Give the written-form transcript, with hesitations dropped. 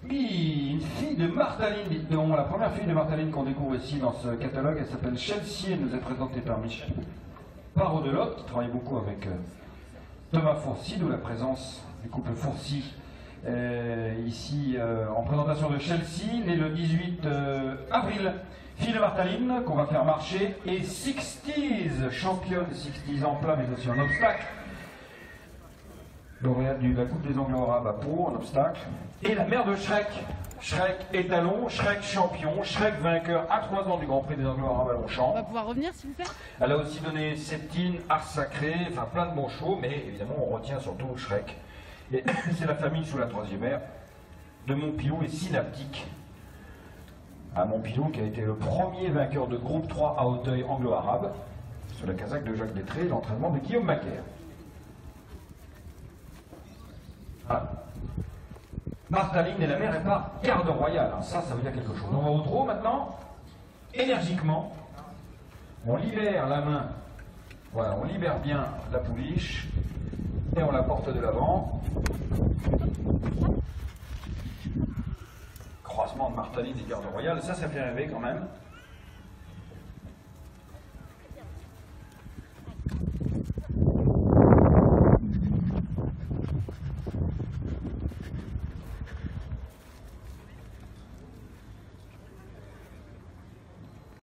Oui, une fille de Martaline, dites donc. La première fille de Martaline qu'on découvre ici dans ce catalogue, elle s'appelle Chelsea, elle nous est présentée par Michel Parot-Delotte, qui travaille beaucoup avec Thomas Fourcy, d'où la présence du couple Fourcy ici en présentation de Chelsea, née le 18 avril. Fille de Martaline, qu'on va faire marcher, et 60s, championne 60s en plat, mais aussi en obstacle. Lauréate de la Coupe des Anglo-Arabes à Pau, en obstacle. Et la mère de Shrek. Shrek étalon, Shrek champion, Shrek vainqueur à 3 ans du Grand Prix des Anglo-Arabes à Longchamp. On va pouvoir revenir, s'il vous plaît. Elle a aussi donné Septine, Ars Sacré, enfin plein de bons shows, mais évidemment on retient surtout Shrek. Et c'est la famille sous la troisième ère de Montpilou et Synaptique. À Montpilou, qui a été le premier vainqueur de groupe 3 à Auteuil anglo-arabe, sur la casaque de Jacques Détré et l'entraînement de Guillaume Macaire. Voilà. Martaline et la mère est par garde royale, hein. Ça veut dire quelque chose. On va au trot maintenant, énergiquement, on libère la main, voilà, on libère bien la pouliche, et on la porte de l'avant. Croisement de Martaline et garde royale, ça fait rêver quand même.